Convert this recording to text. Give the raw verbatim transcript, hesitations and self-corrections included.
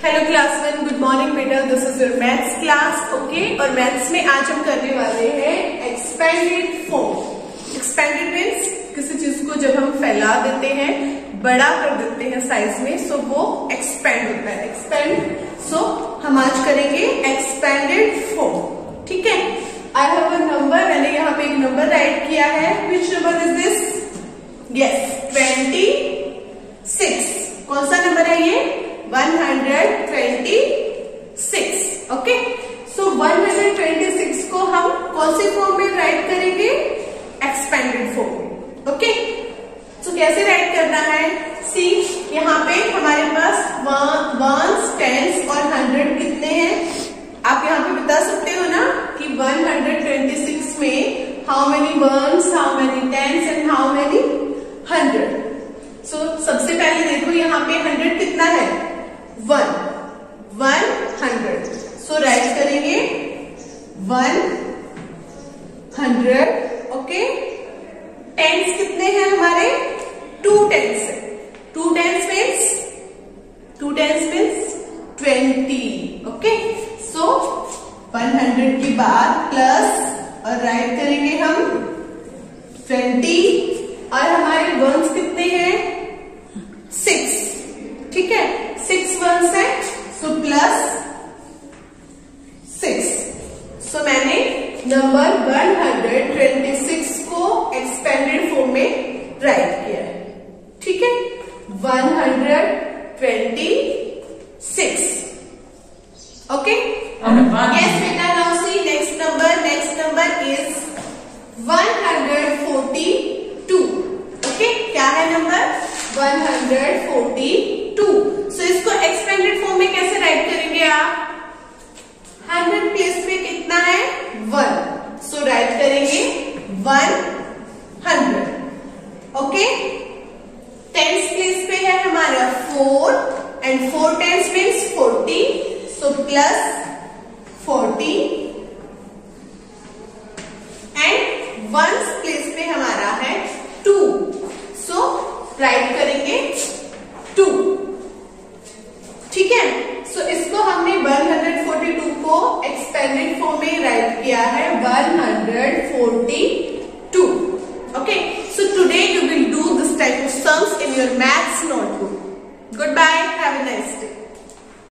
Hello class one, good morning बेटा। This is your maths class. Okay, और maths में आज हम करने वाले हैं एक्सपेंडेड फॉर्म। एक्सपेंडेड मीन्स किसी चीज को जब हम फैला देते हैं, बड़ा कर देते हैं साइज में, सो वो एक्सपेंड होता है। एक्सपेंड, सो हम आज करेंगे एक्सपेंडेड फॉर्म। ठीक है, आई हैव अ नंबर, मैंने यहाँ पे एक नंबर राइट किया है। Which number is this? Yes, twenty six. कौन सा नंबर है ये? One hundred twenty six. Okay, so one hundred twenty six को हम कौन सी फॉर्म में राइट करेंगे? एक्सपेंडेड फॉर्म में। ओके, सो कैसे राइट करना है? सी, यहाँ पे हमारे पास वंस, टेंस और हंड्रेड कितने हैं? आप यहाँ पे बता सकते हो ना कि वन हंड्रेड ट्वेंटी सिक्स में how many ones, how many tens and how many hundred. So सबसे पहले देखो यहाँ पे हंड्रेड कितना है? One, one hundred. So right करेंगे वन हंड्रेड। ओके, टेंस कितने हैं हमारे? टू टेंस है। Two tens means two tens means twenty. Okay, so one hundred के बाद प्लस और राइट करेंगे हम ट्वेंटी, और हमारे वंस कितने हैं? सिक्स। ठीक है, सिक्स वंस है, सो प्लस सिक्स। सो मैंने number one hundred twenty six को एक्सपेंडेड फॉर्म में राइट किया है। ठीक है, one hundred twenty six. Okay, yes बेटा। Now see next number. Next number is one hundred forty two. Okay, क्या है number? One hundred forty two. So इसको एक्सपेंडेड फॉर्म में कैसे राइट करेंगे आप? हंड्रेड प्लेस में कितना है? वन। सो राइट करेंगे one hundred. Okay, tens place पे है हमारा four, and four tens means forty, so plus forty